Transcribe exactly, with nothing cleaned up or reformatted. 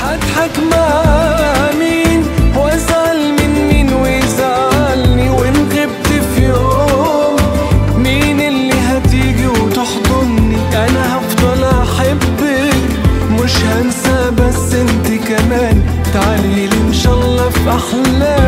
هضحك مع مين وازعل من مين ويزعلني، وان غبت في يوم مين اللي هتيجي وتحضني؟ انا هفضل احبك مش هنسى، بس انت كمان تعالي لي ان شاء الله في احلامي.